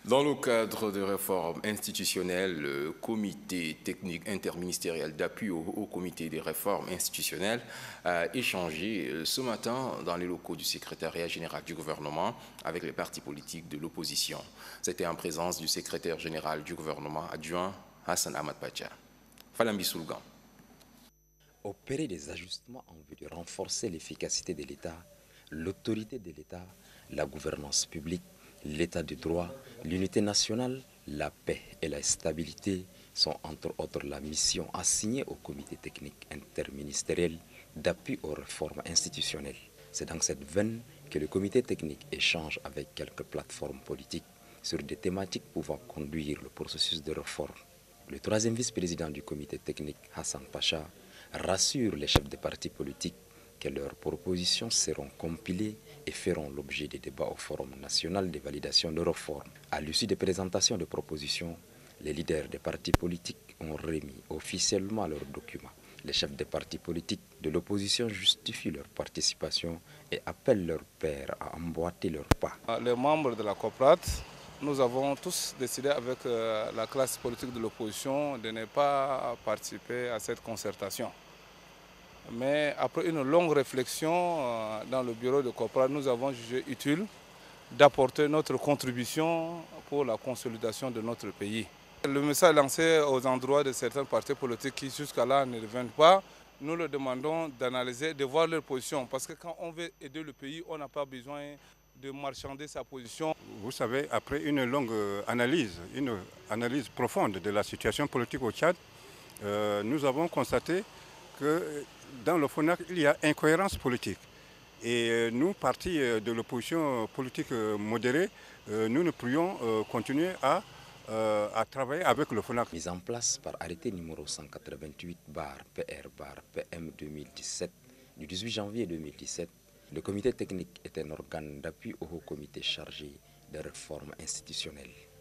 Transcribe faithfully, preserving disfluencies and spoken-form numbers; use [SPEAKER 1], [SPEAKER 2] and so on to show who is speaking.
[SPEAKER 1] Dans le cadre de réformes institutionnelles, le comité technique interministériel d'appui au, au comité des réformes institutionnelles a échangé ce matin dans les locaux du secrétariat général du gouvernement avec les partis politiques de l'opposition. C'était en présence du secrétaire général du gouvernement adjoint Hassan Ahmad Pacha. Falambi Soulgan.
[SPEAKER 2] Opérer des ajustements en vue de renforcer l'efficacité de l'État, l'autorité de l'État, la gouvernance publique, l'état de droit, l'unité nationale, la paix et la stabilité sont entre autres la mission assignée au comité technique interministériel d'appui aux réformes institutionnelles. C'est dans cette veine que le comité technique échange avec quelques plateformes politiques sur des thématiques pouvant conduire le processus de réforme. Le troisième vice-président du comité technique, Hassan Pacha, rassure les chefs des partis politiques que leurs propositions seront compilées et feront l'objet des débats au Forum national de validation de réformes. À l'issue des présentations de propositions, les leaders des partis politiques ont remis officiellement leurs documents. Les chefs des partis politiques de l'opposition justifient leur participation et appellent leurs pairs à emboîter leurs pas.
[SPEAKER 3] Les membres de la COPRAT, nous avons tous décidé avec la classe politique de l'opposition de ne pas participer à cette concertation. Mais après une longue réflexion dans le bureau de COPRAT, nous avons jugé utile d'apporter notre contribution pour la consolidation de notre pays. Le message lancé aux endroits de certains partis politiques qui jusqu'à là ne reviennent pas, nous leur demandons d'analyser, de voir leur position. Parce que quand on veut aider le pays, on n'a pas besoin de marchander sa position.
[SPEAKER 4] Vous savez, après une longue analyse, une analyse profonde de la situation politique au Tchad, euh, nous avons constaté que dans le FONAC, il y a incohérence politique. Et nous, partis de l'opposition politique modérée, nous ne pourrions continuer à, à travailler avec le FONAC.
[SPEAKER 2] Mise en place par arrêté numéro cent quatre-vingt-huit P R P M deux mille dix-sept du dix-huit janvier deux mille dix-sept, le comité technique est un organe d'appui au haut comité chargé des réformes institutionnelles.